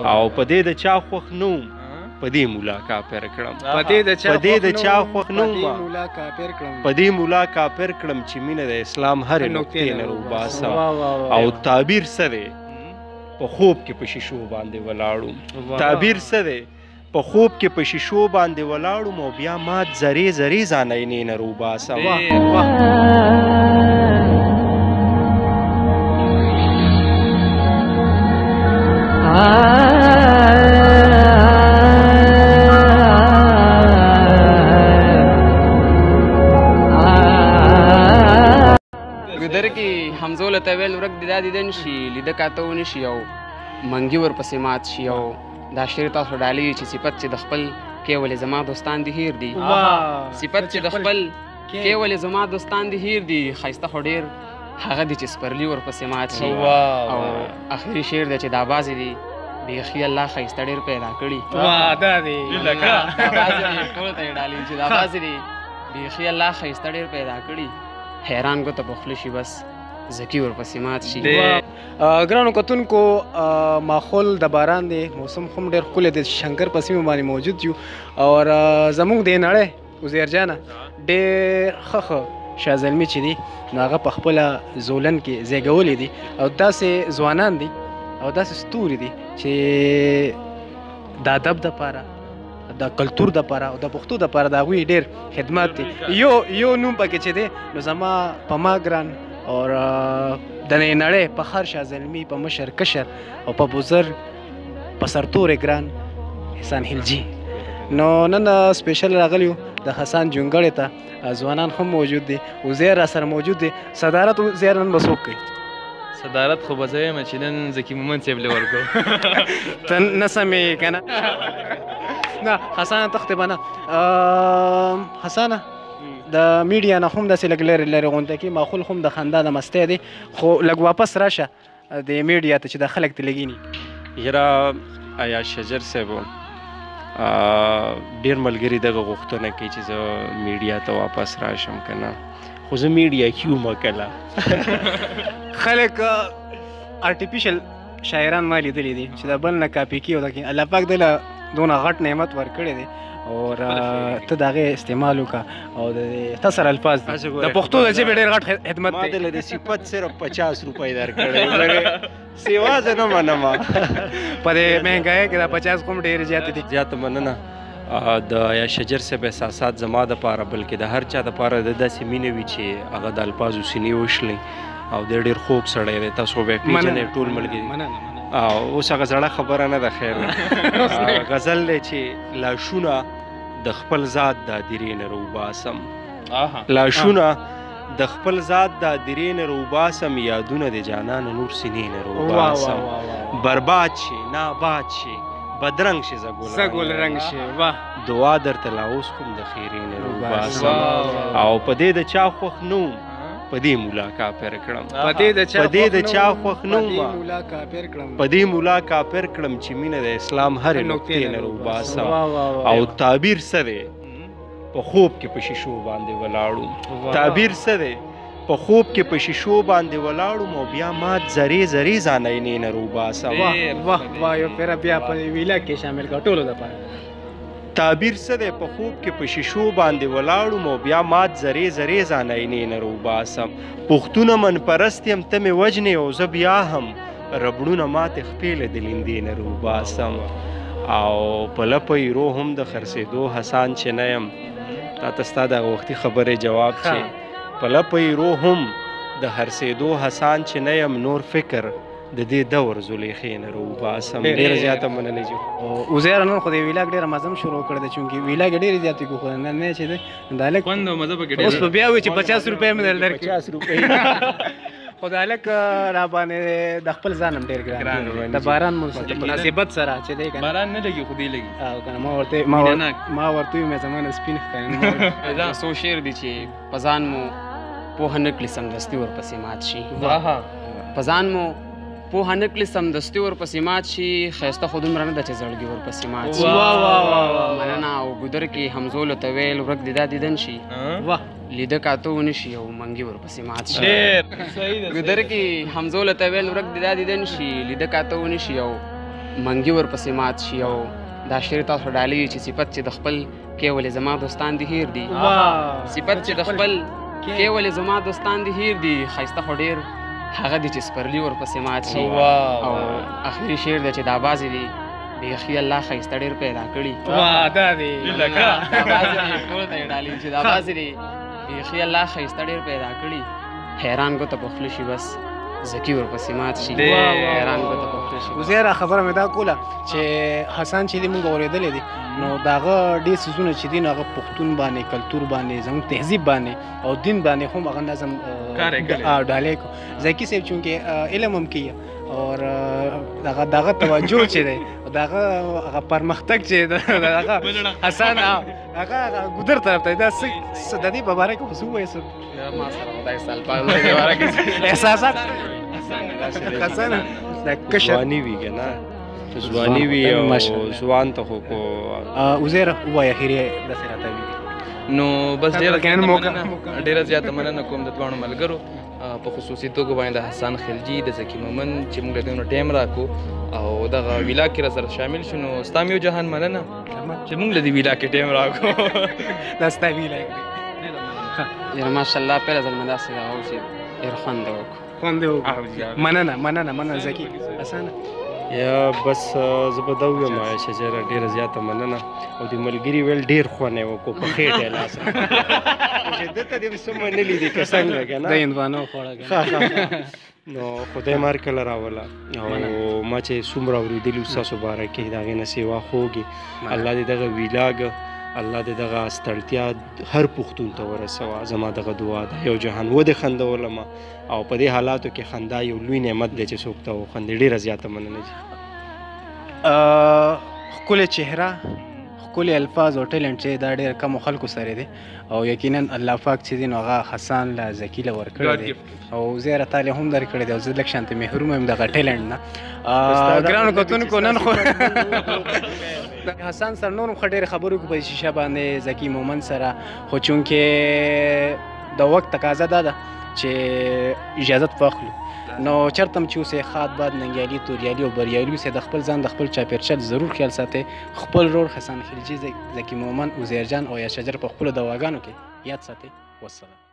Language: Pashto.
او په دې د چا خوښ نه وم په دې مولا کافر کړم په دې د چا خوښ نه وم په دې مولا کافر کړم چې مینه د اسلام هرې نقطې نه روباسم او تعبیر څه دی په خوب کې په شیشو باندې ولاړم تعبیر څه دی په خوب کې په شیشو باندې ولاړم او بیا مات زرې زرې ځانینې نه روباسم ګودر کې حمزو له ته ویل ورک دي دا دیدن شي لیده کاته ونی شي او منګي ورپسې مات شي او دا شعر تاسو ډالۍ چې صفت چې د خپل کې ولې زما دوستان دي هیر دي صفت چې د خپل کې ولې زما دوستان دي هیر دي ښایسته خو ډېر هغه دي چې سپرلي ورپسې مات شي او آخري شعر دی چې دا بازې دي بیخي الله ښایسته ډېر پیدا کړي دا دی لکه ټولو ته یې ډالۍ چې دا بازې دي بیخي الله ښایسته ډېر پیدا کړي حیران ګوته پخلی شي بس زکی ورپسې مات شي ګرانو کتونکو ماحول د باران دی موسم هم ډېر ښکلی دی شنکر په سیمه باندې موجود یو او زموږ د نړۍ عزیر جانه ډېر ښه شاه زلمي چې دي نو هغه په خپله زولن کې زیږولی دي او داسې ځوانان دي او داسې ستوري دي چې د ادب دپاره د کلتور دپاره او د پښتو دپاره د هغوی ډېر خدمات دي یو نوم پکې چې دی نو زما په ما ګران او د نړۍ په هر شاه زلمي په مشر کشر او په بزرګ په سرتورې ګران حسن خلجي نو نن سپیشل راغلی یو د حسن جونګړې ته ځوانان هم موجود دي عزیر را سره موجود دي صدارت عزیر نن به څوک کوي صدارت خو به زه یم چې نن ذکي مومند صاحب له ورکو ته نه سمې که نه نه حسانه تختې به نه حسانه د میډیا نه هم داسې لږ لرې لرې غونډه کې ماحول هم د خندا د مستۍ دی خو لږ واپس راشه د میډیا ته چې د خلک ته لګیني یاره آیا شجر صاحب ډېر ملګري دغه غوښتنه کوي چې زه میډیا ته واپس راشم که نه خو زه میډیا کې یم کله خلک آرټیفیشل شاعران ما لیدلی دي چې د بل نه کاپي کي او الله پاک دله دونه غټ نعمت ورکړی دی او ته د هغې استعمال وکړه او د تا سره الفاظ دي د پښتو د ژبې ډېر غټ خدمت دی ما دله د صفت صرف 50 روپۍ درکړی سیوا زه نه منم په دې مهنګایۍ کې دا 50 هم ډېرې زیاتې دي زیاته مننه د یا شجر صاحب احساسات زما دپاره بلکې د هر چا دپاره د داسې مینه وي چې هغه د الفاظو سینې وشلي او دی ډېر خوږ سړی دی تاسو به یې پېژنئ ټول ملګري اوس هغه زړه خبره نه ده خیر غزل دی چې لاشونه د خپل ذات د هدیرې نه روباسم لاشونه د خپل ذات د هدیرې نه روباسم یادونه د جانان نور سینې نه روباسم برباد شي ناباد شي بدرنګ شي زګل رنګ شي واه دعا درته لا اوس هم د خیرې نه روباسم او په دې د چا خوښ نه وم په دې مولا کافر کړم په دې د چا خوښ نه وم په دې مولا کافر کړم چې مینه د اسلام هرې نقطې نه روباسم او تعبیر څه دی په خوب کې په شیشو باندې ولاړم تعبیر څه دی په خوب کې په شیشو باندې ولاړم او بیا مات زرې زرې ځانینې نه روباسم واه یو پیره بیا په ویلا کې شامل کړه ټولو دپاره تعبیر څه دی په خوب کې په شیشو باندې ولاړم او بیا مات زرې زرې ځانینې نه روباسم پښتونه من پرست یم ته مې وجنې او زه بیا هم ربړونه ماتې خپې له دلیندې نه روباسم او په لپه یې رو هم د خرڅېدو حسان چې نه یم تا ته ستا دغه وختي خبرې جواب چې په لپه یې رو هم د خرڅېدو حسان چې نه یم نور فکر د دې دور زلیخې نه روباسم ډېره زیاته مننه جو عزیر نن خو د ویلاګ ډېره مزم شروع کړی دی چونکې ویلاګ ډېرې زیاتې کو خو نن نه چې دی دا هلک خوند او مزه پکې اوس به بیا وایي چې 50 روپۍ مې درکړي 50 روپۍ خو دا هلک را باندې د خپل ځان هم ډېر ګران د باران مناسبت سره چې دی که باران نه لګي خو دی لګي او که نه ما ورته ویم زما نه سپین ښکاري دا څو شعر دي چې په ځان مو پوهه نه کړي سمدستي ورپسې مات شي په ځان مو پوهه نه کړي سمدستي ورپسې مات شي ښایسته خو دومره نه ده چې زړګي ورپسې مات شي مننه او ګودر کې حمزو له ته ویل ورک دي دا دیدن شي لیده کاته ونه شي او منګي ورپسې مات شي ګودر کې حمزو له ته ویل ورک دي دا دیدن شي لیده کاته ونه شي او منګي ورپسې مات شي او دا شعر تاسو ډالۍ چې صفت چې د خپل کې ولې زما دوستان دي هیر دي صفت چې د خپل کې ولې زما دوستان دي هیر دي ښایسته خو ډېر هغه دي چې سپرلي ورپسې مات شي او آخري شعر دی چې دا بازې دي بیخي الله ښایسته ډېر پیدا کړي دا دی دا بازې دي ټولو ته یې ډالۍ چې دا بازې دي بیخي الله ښایسته ډېر پیدا کړي حیران ګوته په خوله شي بس زکی ورپسې مات شي حیران ګوته په خوله شي وزیره خبره مې دا کوله چې حسن چې دی مونږ اورېدلی دی نو د هغه ډېر څیزونه چې دي نو هغه پښتون باندې کلتور باندې زموږ تهذیب باندې او دین باندې هم هغه نظم ډالۍ کو زکي صاحب چونکې علم هم کوي اور دغه توجه چې دی دغه پرمختګ چې دغه حسن هغه ګودر طرف ته دا څه د دې په باره کې خو څه ووایې څه ما سره خدای سال په دې باره کې احساسات حسن د کشر ځواني وي که نه ځواني وي او ځوان ته خو کو وزیره ووایه اخري داسې راته وي نو بس ډیره زیاته مننه کوم د دواړو ملګرو په خصوصي توګه باندې د حسن خلجي د زکي مومن چې موږ له دوی ټایم راکو او دغه ویلا کې را سره شامل شو نو ستا مې یو جهان مننه چې موږ له دې ویلا کې ټایم راکو دا ستا ویلا یاره ماشاءالله پیله ځل مې داسې دغه و چې ډېر خوند یې وکړو خوند یې وکړو مننه زکي حسنه یا بس زه به دا ووایم شجره ډېره زیاته مننه او د ملګري ویل ډېر خوند یې وکړو په خېټه یې لاس چې دلته دې څه منلي دي که څنګه که نه د هندوانو خوړه نو خدای مار کله راوله او ما چې څومره اورېدلي ستاسو باره کې د هغې نه سیوا خوږې الله دې دغه ویلاګ الله دې دغه ستړتیا هر پښتون ته ورسوه زما دغه دعا ده یو جهان ودې خندولمه او په دې حالاتو کې خندا یو لوی نعمت دی چې څوک ته وخندي ډېره زیاته مننه دي ښکلې چهره ښکلې الفاظ او ټیلنټ چې دا ډېر کمو خلکو سره دی او یقینا الله پاک چې دی نو هغه حسن له زکي له ورکړی دی او زیاره تا له هم درکړی دی او زه لږ شانتې محروم یم دغه ټیلنټ نه ګرانو کتونکو نن خو حسن سره نور هم ښه ډېرې خبرې وکړو په شیشه باندې زکي مومن سره خو چونکې د وخت تقاضا دا ده چې اجازت واخلو نو چرته هم چې اوسې ښاد باد ننګیالي توریالي او بریالي اوسې د خپل ځان د خپل چاپېرچل ضرور خیال ساتئ خپل رور حسن خلجي زکي مومن عزیر جان او یا شجر په خپلو دواګانو کې یاد ساتئ والسلام